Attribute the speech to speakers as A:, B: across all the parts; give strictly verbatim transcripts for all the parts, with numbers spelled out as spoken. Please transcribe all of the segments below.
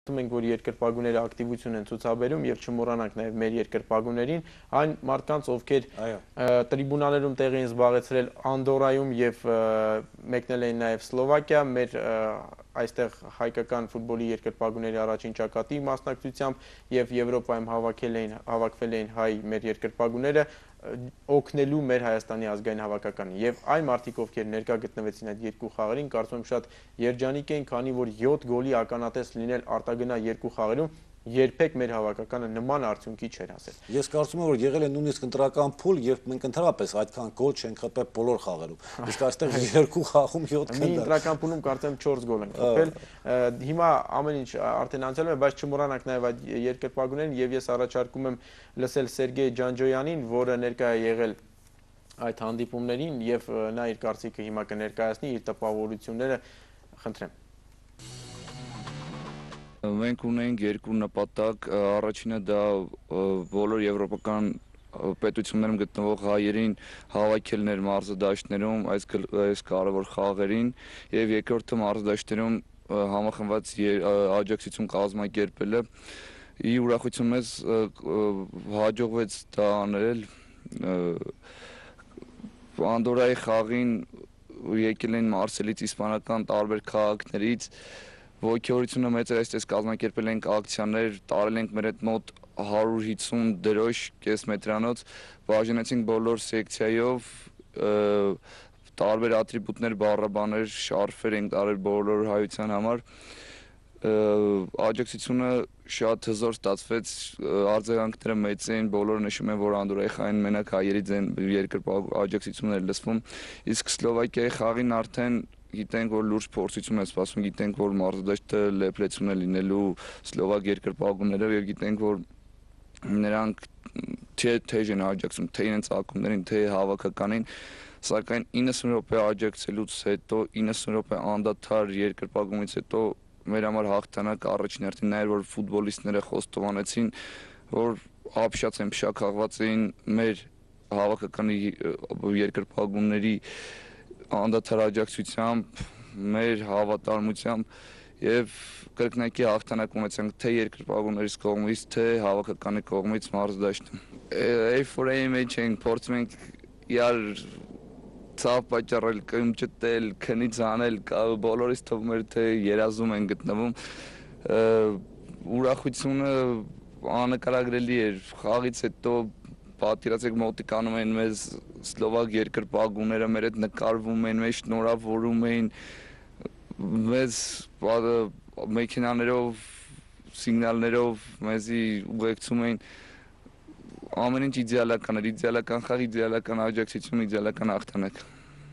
A: տեսնում ենք, որ երկրպագուները ակտիվություն են ցուցաբերում եւ չմոռանանք նաեւ մեր երկրպագուներին, այն մարդկանց, ովքեր տրիբունաներում տեղ էին զբաղեցրել Անդորայում եւ մեկնել էին նաեւ Սլովակիա, մեր այստեղ հայկական ֆուտբոլի երկրպագուների առաջին ճակատի մասնակցությամբ եւ Եվրոպայում հավաքել էին հավաքվել էին հայ մեր երկրպագուները օգնելու մեր Հայաստանի ազգային հավաքականին եւ այն մարդիկ ովքեր ներկա գտնվեցին այդ երկու խաղերին կարծում եմ շատ երջանիկ էին, քանի որ յոթ գոլի ականատես լինել արտագնա երկու խաղերում երբեք մեր հավաքականը նման արդյունքի չէր հասել։
B: Ես կարծում եմ, որ եղել է նույնիսկ ընտրական փուլ, երբ մենք ընդհանրապես այդքան գոլ չենք խփել բոլոր խաղերում։ Իսկ այստեղ երկու խաղում յոթ
A: գոլ։ Մի ընտրական փուլում կարծեմ չորս գոլ ենք խփել։ Հիմա ամեն ինչ արդեն անցել է, բայց չմոռանանք նաև այդ երկրպագուներին եւ ես առաջարկում եմ լսել Սերգեյ Ջանջոյանին, որը ներկա է եղել այդ հանդիպումներին եւ նա իր կարծիքը հիմա կներկայացնի, իր տպավորությունները, խնդրեմ։
C: Մենք ունենք երկու նպատակ, առաջինը դա բոլոր եվրոպական պետություններում գտնվող հայերին հավաքելներ մարզադաշտներում այս կարևոր խաղերին եւ երկրորդը մարզադաշտերում համախմբված աջակցություն կազմակերպելը։ Ի ուրախություն մեզ հաջողվեց դա անել Անդորայի խաղին եկել են Մարսելից, իսպանական տարբեր քաղաքներից ոգևորությունը մեծ էր, այսպես կազմակերպել ենք ակցիաներ, տարել ենք մեր հետ մոտ հարյուր հիսուն դրոշ կես մետրանոց, բաժանեցինք բոլոր սեկցիայով, տարբեր ատրիբուտներ, բառաբաներ, շարֆեր ենք տարել բոլոր հայության համար, աջակցությունը շատ հզոր ստացվեց, արձագանքները մեծ էին, բոլորը նշում են, որ Անդորայի խաղին մենակ հայերից են աջակցություններ լսվում, իսկ Սլովակիայի խաղին արդեն գիտենք, որ լուրջ փորձություն է սպասվում, գիտենք, որ մարզադաշտը լեփլեցուն է լինելու սլովակ երկրպագուներով եւ գիտենք, որ նրանք թե թեժ են աջակցում, թե իրենց ակումբներին, թե հավաքականին, սակայն իննսուն րոպե աջակցելուց հետո, իննսուն րոպե անդադար երկրպագումից հետո մեր համար հաղթանակը առաջին հերթին նա էր, որ ֆուտբոլիստները խոստովանեցին, որ ապշած են, փշաքաղված էին մեր հավաքականի երկրպագումների անդադար աջակցությամբ, մեր հավատարմությամբ եւ կրկնակի հաղթանակ ունեցանք թե երկրպագուներից կողմից, թե հավաքականի կողմից մարզադաշտում։ Էյֆորիայի մեջ ենք, փորձում ենք իրար ցավ պատճառել, կմճտել, քնից անել, բոլորից թվում էր թե երազում են գտնվում։ Ուրախությունը անկարագրելի էր, խաղից հետո պատկերացեք մոտիկանում են մեզ սլովակ երկրպագուները, մեր հետ նկարվում են, մեզ շնորհավորում էին, մեզ մեքենաներով, սիգնալներով մեզի ուղեկցում էին, ամեն ինչ իդեալական էր, իդեալական խաղ, իդեալական աջակցություն, իդեալական հաղթանակ։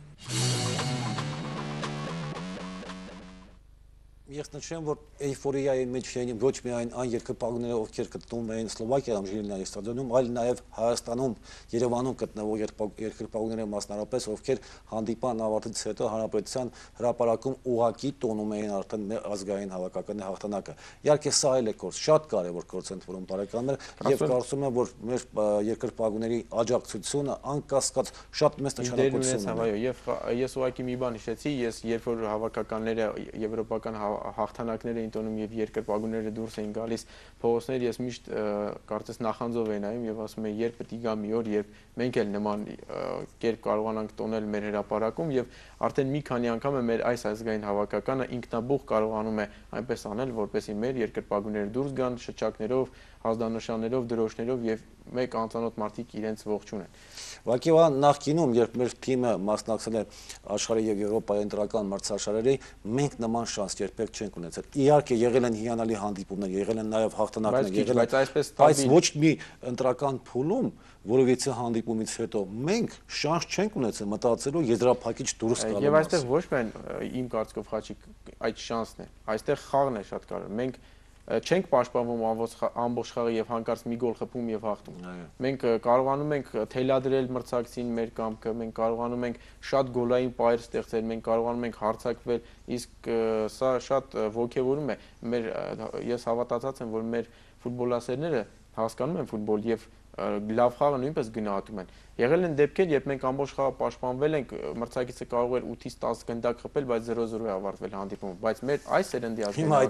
B: Ես նշեմ, որ էյֆորիայի մեջ էին ոչ միայն այն երկրպագուները, ովքեր գտնվում էին Սլովակիայում Ժիլինայի ստադիոնում, այլ նաև Հայաստանում, Երևանում գտնվող երկրպագուները մասնավորապես, ովքեր հանդիպան ավարտից հետո հանրապետության հրապարակում ուղղակի տոնում էին արդեն ազգային հավաքականի հաղթանակը։ Իհարկե սա էլ է գործ, շատ կարևոր գործ են թվում բարեկամներ, եւ կարծում եմ, որ մեր երկրպագուների աջակցությունը անկասկած շատ մեծ նշանակություն ունի։
A: Եվ ես ուղղակի մի բան հիշեցի, ես երբ որ հավաքականները եվրոպական հաղթանակներ էին տոնում եւ երկրպագուները դուրս էին գալիս փողոցներ, ես միշտ կարծես նախանձով էի նայում եւ ասում էի, երբ պետք է գա մի օր, երբ մենք էլ նման կերպ կարողանանք տոնել մեր հրապարակում եւ արդեն մի քանի անգամ է մեր այս ազգային հավաքականը ինքնաբուխ կարողանում է այնպես անել, որպեսզի մեր երկրպագուները դուրս գան շչակներով, ազդանշաններով, դրոշներով եւ մեկ անծանոթ մարդիկ իրենց ողջունեն։
B: Ուղղակի նախկինում, երբ մեր թիմը մասնակցել է աշխարհի եւ Եվրոպայի ընտրական մրցաշարերի, մենք նման շանս երբեք չենք ունեցել։ Իհարկե եղել են հիանալի հանդիպումներ, եղել են նաեւ հաղթանակներ, եղել են, բայց ոչ մի ընտրական փուլում, որովհետեւ հանդիպումից հետո մենք շանս չենք ունեցել մտածելու եզրափակիչ դուրս գալու։
A: Եվ այստեղ ոչ միայն իմ կարծիքով Խաչիկ այդ շանսն է, այստեղ խաղն է շատ կարևոր։ Մենք չենք պաշտպանվում ամբողջ խաղը եւ հանկարծ մի գոլ խփում եւ հաղթում։ Մենք կարողանում ենք թելադրել մրցակցին մեր կամքը, մենք կարողանում ենք շատ գոլային պայր ստեղծել, մենք կարողանում ենք հարձակվել, իսկ սա շատ ոգևորում է։ Մեր ես հավատացած եմ, որ մեր ֆուտբոլասերները հասկանում են ֆուտբոլ եւ լավ խաղը նույնպես գնահատում են։ Եղել են դեպքեր, երբ մենք ամբողջ խաղը պաշտպանվել ենք, մրցակիցը կարող էր ութից տասը գնդակ խփել, բայց զերո զերո է ավարտվել հանդիպումը, բայց մեր այս սերնդի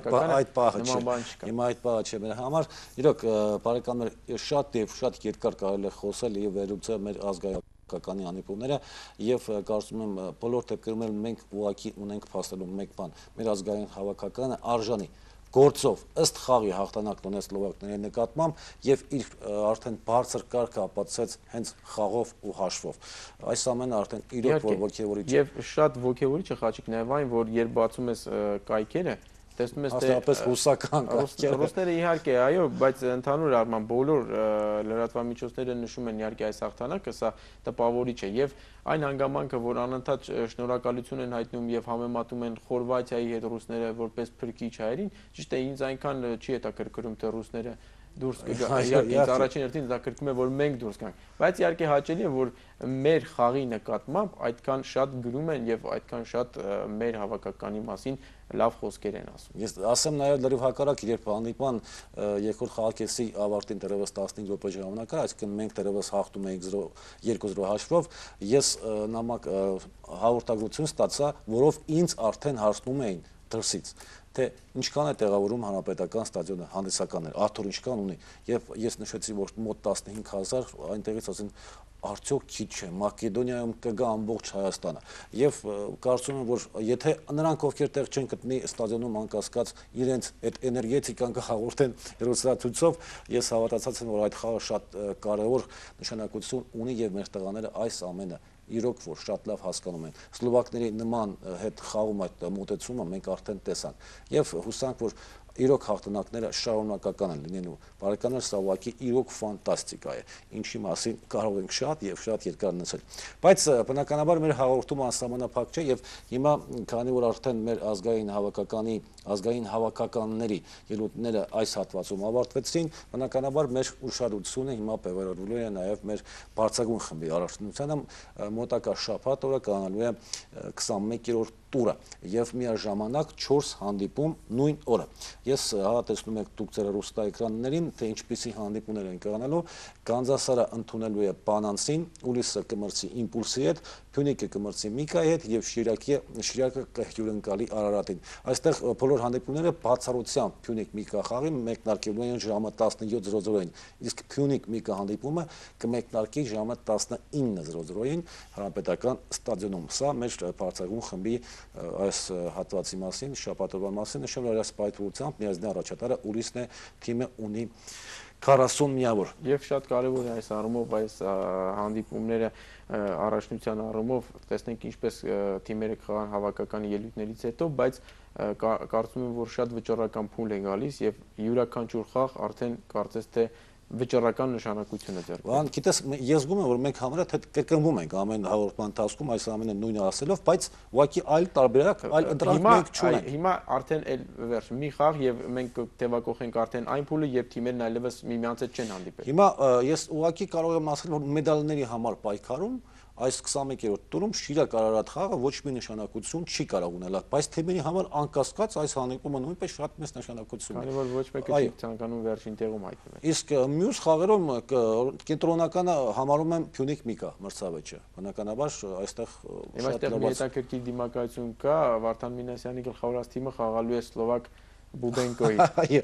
B: ազգային հիմա այդ պահը չէ, մեր համար իրոք բարեկամներ շատ եւ շատ երկար կարելի է խոսել եւ վերլուծել մեր ազգային կականի հանդիպումները եւ կարծում եմ բոլոր դեպքերում մենք ուղղակի ունենք փաստելու մեկ բան, մեր ազգային հավաքականը արժանի գործով ըստ խաղի հաղթանակն ունեց սլովակների նկատմամբ եւ իր արդեն բարձր կարգը ապացուցեց հենց խաղով ու հաշվով։ Այս ամենը արդեն իրոք որ ոգևորիչ է։
A: Եվ շատ ոգևորիչ է Խաչիկ նաեւ այն, որ երբ բացում ես կայքերը, տեսնում ես թե
B: հաստատապես ռուսական կայքերը։
A: Ռուսները իհարկե, այո, բայց ընդհանուր առմամբ բոլոր լրատվամիջոցները նշում են իհարկե այս հաղթանակը, սա տպավորիչ է եւ այն հանգամանքը, որ անընդհատ շնորհակալություն են հայտնում եւ համեմատում են Խորվաթիայի հետ ռուսները որպես փրկիչ հայերին, ճիշտ է, ինձ այնքան չի հետաքրքրում թե ռուսները դուրս գան, իհարկե առաջին հերթին դա կրկնում է, որ մենք դուրս գանք, բայց իհարկե հաճելի է, որ մեր խաղի նկատմամբ այդքան շատ գրում են եւ այդքան շատ մեր հավաքականի մասին լավ խոսքեր են ասում։
B: Ես ասեմ նաեւ լրիվ հակառակ, երբ հանդիպման երկրորդ խաղակեսի ավարտին դեռևս տասնհինգ րոպե ժամանակ կար, այսինքն մենք դեռևս հաղթում էինք երկու զրո հաշվով, ես նամակ հաղորդագրություն ստացա, որով ինձ արդեն հարցնում էին դրսից թե ինչքան է տեղավորում հանրապետական ստադիոնը հանդիսականներ, Արթուր ինչքան ունի, եւ ես նշեցի, որ մոտ տասնհինգ հազար, այնտեղից ասեն արդյոք քիչ չէ, Մակեդոնիայում կգա ամբողջ Հայաստանը, եւ կարծում եմ, որ եթե նրանք ովքեր տեղ չեն գտնի ստադիոնում անկասկած իրենց այդ էներգետիկան կհաղորդեն հերոսացույցով, ես հավատացած եմ, որ այդ խաղը շատ կարեւոր նշանակություն ունի եւ մեր տղաները այս ամենը իրոք որ շատ լավ հասկանում են։ Սլովակների նման հետ խաղում այդ մոտեցումը մենք արդեն տեսանք եւ հուսանք, որ իրոք հաղթանակները շարունակական են լինելու։ Բարեկամներ, սա ուղղակի իրոք ֆանտաստիկա է, ինչի մասին կարող ենք շատ եւ շատ երկար նշել։ Բայց բնականաբար մեր հաղորդումը անսահմանափակ չէ եւ հիմա քանի որ արդեն մեր ազգային հավաքականի ազգային հավաքականների ելույթները այս հատվածում ավարտվեցին, բնականաբար մեր ուշադրությունը հիմա բևեռելու է նաեւ մեր բարձրագույն խմբի առաջնությանը, մոտակա շաբաթ օրը կայանալու է քսանմեկերորդ տուրը եւ միաժամանակ չորս հանդիպում նույն օրը։ Ես հատեցնում եք դուք ձեր ռուստա էկրաններին, թե ինչպիսի հանդիպումներ են կայանալու։ Կանզասարը ընդունելու է Պանանսին, Ուլիսը կմրցի Իմպուլսի հետ, Փյունիկը կմրցի Միկայի հետ եւ Շիրակի Շիրակը կհյուրընկալի Արարատին։ Այստեղ բոլոր հանդիպումները բացառությամբ Փյունիկ-Միկա խաղի մեկնարկելու են ժամը տասնյոթ զրո զրոին, իսկ Փյունիկ-Միկա հանդիպումը կմեկնարկի ժամը տասնինը զրո զրոին հանրապետական ստադիոնում։ Սա մեր բարձրագույն խմբի այս հատվածի մասին, շաբաթօրվա մասին նշել էր սպայտությամբ միազնի առաջատարը Ուլիսն է, թիմը ունի քառասուն միավոր։
A: Եվ շատ կարևոր է այս առումով այս հանդիպումները առաջնության առումով, տեսնենք ինչպես թիմերը կխաղան հավաքականի ելույթներից հետո, բայց կարծում եմ, որ շատ վճռական փուլ է գալիս եւ յուրաքանչյուր խաղ արդեն կարծես թե վճռական նշանակություն է ձեռք բերում։
B: Բան, գիտես, ես զգում եմ, որ մենք համարը կրկնվում ենք ամեն հաղորդման ընթացքում այս ամենը նույնը ասելով, բայց ուղղակի այլ տարբերակ, այլ ընտրանք մենք չունենք։
A: Հիմա արդեն էլ վերջ մի խաղ եւ մենք թեվակողենք արդեն այն փուլը, երբ թիմերն այլևս միմյանց հետ չեն հանդիպել։
B: Հիմա ես ուղղակի կարող եմ ասել, որ մեդալների համար պայքարում այս քսանմեկերորդ տուրում Շիրակ Արարատ խաղը ոչ մի նշանակություն չի կարող ունենալ, բայց թիմերի համար անկասկած այս հանդիպումը նույնպես շատ մեծ նշանակություն
A: ունի։ Քանի որ ոչ մեկը չի ցանկանում վերջին տեղում հայտնվել։
B: Իսկ մյուս խաղերում կենտրոնականը համարում եմ Փյունիկ-Միկա մրցավեճը։ Բնականաբար այստեղ
A: շատ լավ հետաքրքիր դիմակայություն կա, Վարդան Մինասյանի գլխավորած թիմը խաղալու է Սլովակ Բուբենկոյի։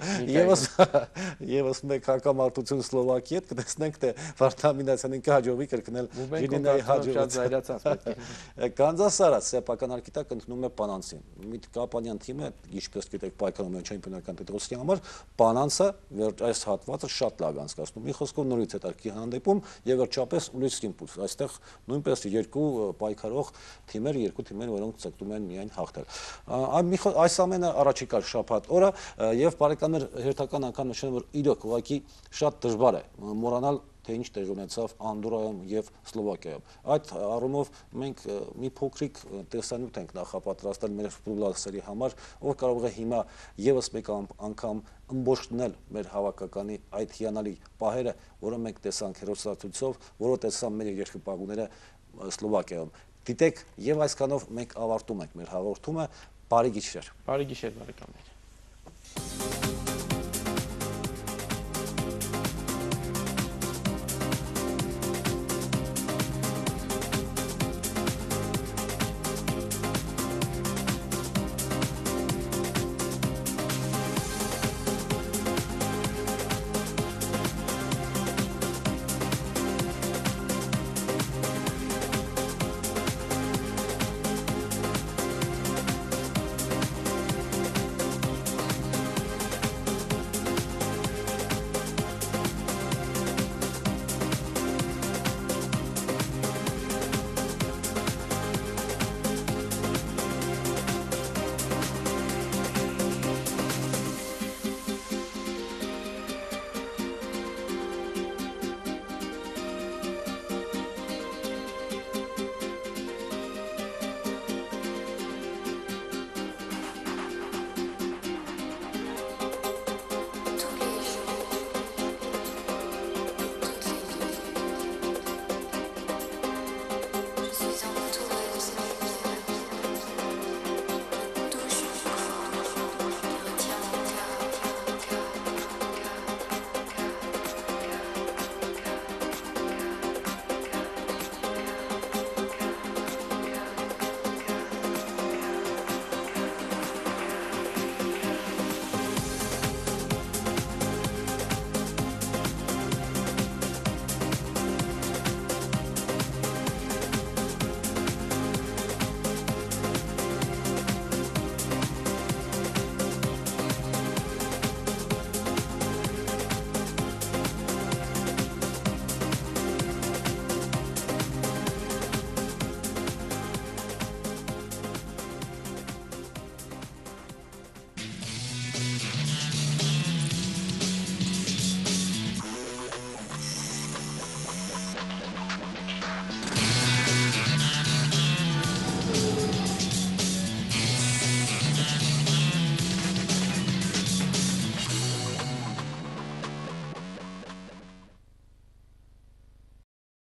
B: Եվս եվս մեկ հակամարտություն Սլովակիի հետ կտեսնենք, թե Վարդան Մինասյանին կհաջողվի կրկնել Ժիրինայի հաջողությունը։ Կանզասարը սեփական արկիտակ ընդունում է Պանանսին։ Միտ Կապանյան թիմը, ինչպես գիտեք, պայքարում է չեմպիոնական տիտղոսի համար, Պանանսը այս հատվածը շատ լավ անցկացնում։ Մի խոսքով նորից հետարքի հանդիպում եւ վերջապես Ուլիս Իմպուլս։ Այստեղ նույնպես երկու պայքարող թիմեր, երկու թիմեր, որոնք ցկտում են միայն հաղթել։ Այս ամենը առաջիկա շաբաթ օրը եւ բարեկամներ հերթական անգամ նշեմ, որ իրոք ուղղակի շատ դժվար է մոռանալ թե ինչ տեղի ունեցավ Անդորայում եւ Սլովակիայում։ Այդ առումով մենք մի փոքրիկ տեսանյութ ենք նախապատրաստել մեր ֆուտբոլիստների համար, ով կարող է հիմա եւս մեկ անգամ ըմբոշխնել մեր հավաքականի այդ հիանալի պահերը, որը մենք տեսանք հերոսացույցով, որը տեսան մեր երկրպագուները Սլովակիայում։ Դիտեք, եւ այսքանով մենք ավարտում ենք մեր հաղորդումը։ Բարի գիշեր։
A: Բարի գիշեր, բարեկամներ։